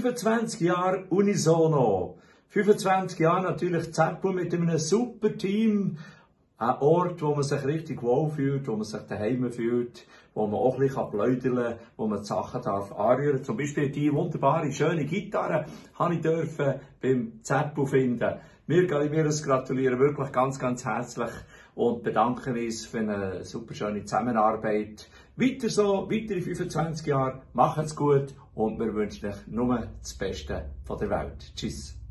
25 Jahre Unisono. 25 Jahre natürlich Zeppel mit einem super Team. Ein Ort, wo man sich richtig wohlfühlt, wo man sich daheim fühlt, wo man auch ein bisschen plaudern kann, wo man die Sachen anrühren darf. Zum Beispiel die wunderbare, schöne Gitarre habe ich beim Zeppel finden. Wir gratulieren wirklich ganz, ganz herzlich und bedanken uns für eine super schöne Zusammenarbeit. Weiter so, weitere 25 Jahre, macht's gut und wir wünschen euch nur das Beste von der Welt. Tschüss.